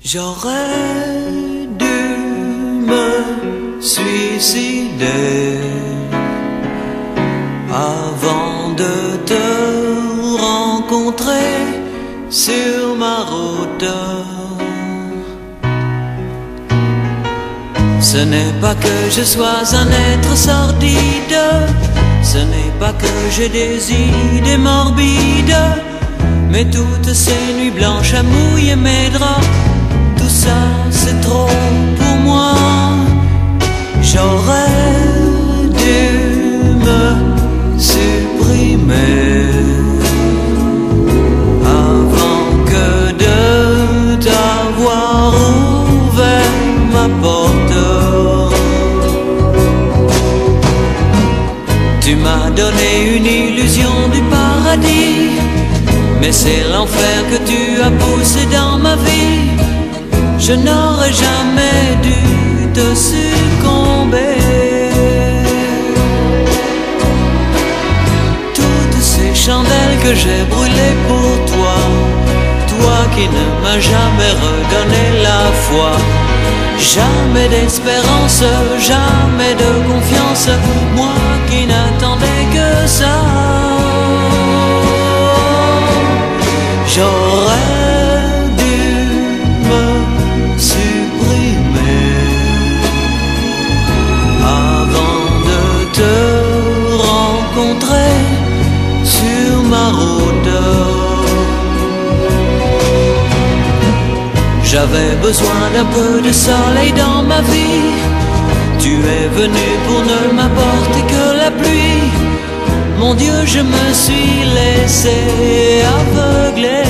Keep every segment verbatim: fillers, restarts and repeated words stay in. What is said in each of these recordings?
J'aurais dû me suicider avant de te rencontrer sur ma route. Ce n'est pas que je sois un être sordide, ce n'est pas que j'ai des idées morbides, mais toutes ces nuits blanches à mouiller mes draps, tout ça c'est trop pour moi. J'aurais dû me supprimer avant que de t'avoir ouvert ma porte. Tu m'as donné une illusion du paradis, mais c'est l'enfer que tu as poussé dans ma vie. Je n'aurais jamais dû te succomber. Toutes ces chandelles que j'ai brûlées pour toi, toi qui ne m'as jamais redonné la foi. Jamais d'espérance, jamais de confiance, moi qui n'attendais que ça. J'aurais dû me supprimer avant de te rencontrer sur ma route. J'avais besoin d'un peu de soleil dans ma vie. Tu es venu pour ne m'apporter que la pluie. Mon Dieu, je me suis laissé aveugler.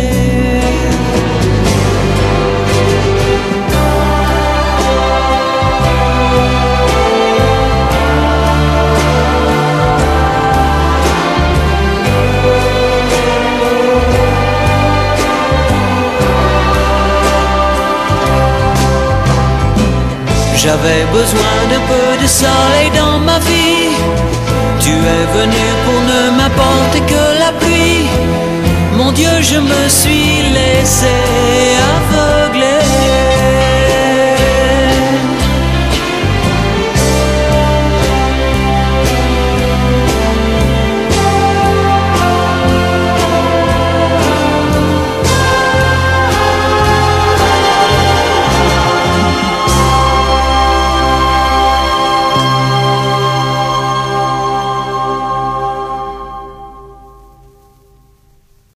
J'avais besoin d'un peu de soleil dans ma vie. Tu es venu pour ne m'apporter que la pluie. Mon Dieu, je me suis laissé